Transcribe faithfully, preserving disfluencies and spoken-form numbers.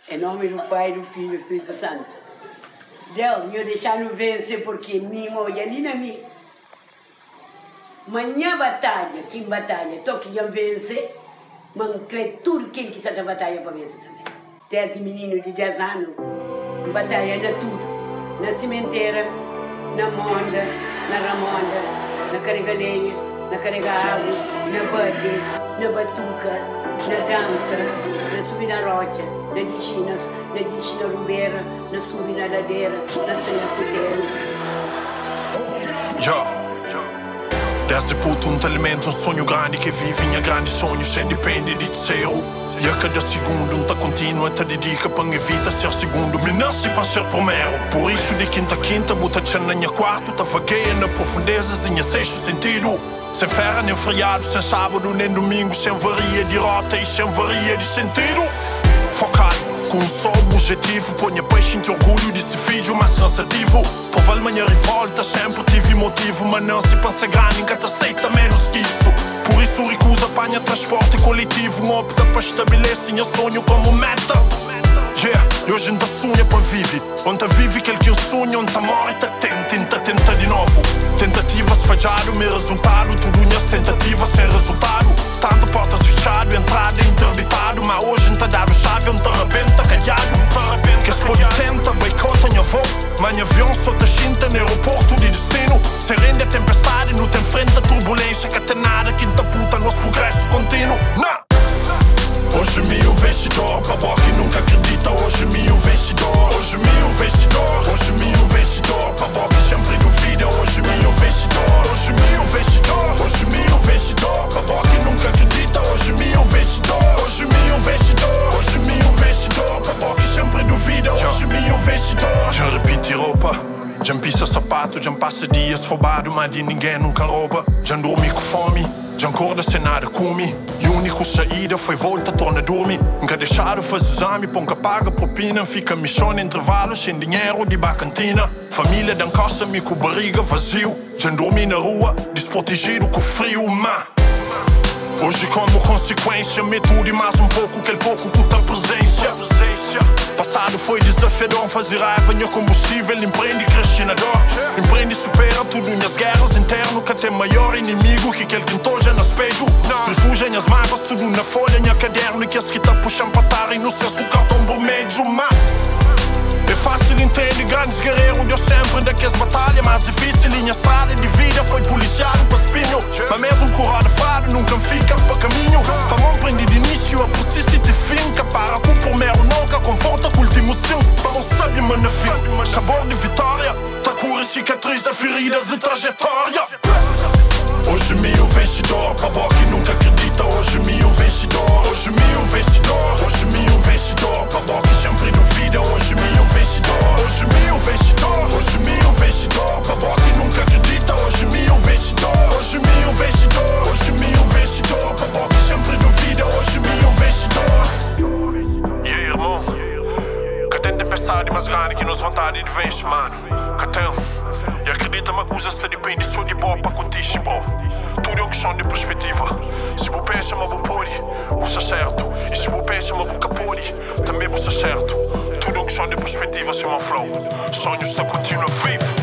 Em nome do Pai, do Filho e do Espírito Santo. Deus, eu deixar-no vencer porque nem olha nem na mim. Manhã batalha, quem batalha, toque que vencer, mas crê tudo quem quiser a batalha para vencer também. Desde menino de dez anos, batalha na tudo. Na cimenteira, na monda, na ramonda, na carregalenha, na carrega água, na bate, na batuca, na dança, na subir na rocha, na dicina, na dicina rubeira, na subir na ladeira, na cena puteiro. Yeah. Desde puto um talento, um sonho grande que vive em grande sonho sem depender de zero. E a cada segundo um tá continua, te dedica para minha vida ser segundo. Me nasce para ser primeiro. Por isso de quinta a quinta, bota tchan na minha quarto, tá vagueia na profundezas de minha sexto sentido. Sem ferra nem feriado, sem sábado nem domingo, sem varia de rota e sem varia de sentido. Focado, com um só objetivo, ponha peixe em orgulho de ser filho mais cansativo. Provar minha revolta, sempre tive motivo, mas não se pensa grande, nunca te aceita menos que isso. Por isso recusa apanha transporte coletivo, não opta para estabelecer meu sonho como meta. Yeah, e hoje ainda sonha para viver. Onde vive aquele que eu sonho, onde morre, tá tenta, tenta, tenta de novo. Tentativas falhado, meu resultado, tudo minhas tentativas sem resultado. Tanto portas fechado, entrada interditado, mas hoje não tá dado chave, onde te arrebenta calhado. Que as pode tenta, boicota minha avó, mas minha avião só te chinta no aeroporto de destino. Sem rende a tempestade, não tem frente a turbulência, que tem nada, quinta puta, nosso progresso contínuo. Nah. Hoje me investidor, baboca que nunca acredita. Hoje me investidor, hoje me investidor, hoje me investidor, baboca que sempre duvida. Hoje me investidor, hoje me investidor, hoje me investidor, baboca que nunca acredita. Hoje me investidor, hoje me investidor, hoje me investidor, baboca que sempre duvida. Hoje me investidor. Já repite roupa, já pisa sapato, já passa dias roubado, mas de ninguém nunca rouba. Já dormi com fome, já acorda sem nada come. E a única saída foi volta, torna a dormir. Nunca deixaram fazer exame, ponga paga propina. Fica missão em intervalos, sem dinheiro de bacantina. Família dan casa, me com barriga vazio. Já dormi na rua, desprotegido com frio, má. Hoje como consequência, me tudo e mais um pouco, aquele pouco com a presença. Passado foi desafiador, fazer raiva, meu combustível, empreende crescinador. Empreende e supera tudo nas guerras internas, que tem maior inimigo que aquele que entoja no espelho. Refugem as mágoas, tudo na folha, meu caderno, e que as que tá puxam para tar e no senso cartão vermelho, má. É fácil entender, grandes guerreiros deu sempre daquelas batalhas mais difíceis. Linha estrada de vida foi policiado para espinho. Mas mesmo curado fado nunca fica para caminho. A mão prende de início, a persiste de fim. Que para com o primeiro nunca conforta com o último sim. Para não saber mas no fim, sabor de vitória. Tá cura cicatriz a feridas de trajetória. Hoje me investidor, baboca que nunca acredita. Hoje me investidor, hoje me investidor, hoje me investidor, baboca que sempre duvida. Hoje me investidor, hoje me investidor, hoje me investidor, baboca que nunca acredita. Hoje me investidor, hoje me investidor, hoje me investidor, baboca que sempre duvida. Hoje me investidor. E aí, irmão? Que tem tempestade mais grande que nos vontade de vencer, mano. Que tem. E acredita-me que coisas te depende só de boa para contigo, bro. Tudo é uma questão de perspectiva. Se você pensa, mas vou pôr, você certo. E se você pensa, mas vou capor, também você certo. Tudo é uma questão de perspectiva, seu meu flow. Sonhos te continuam vivo.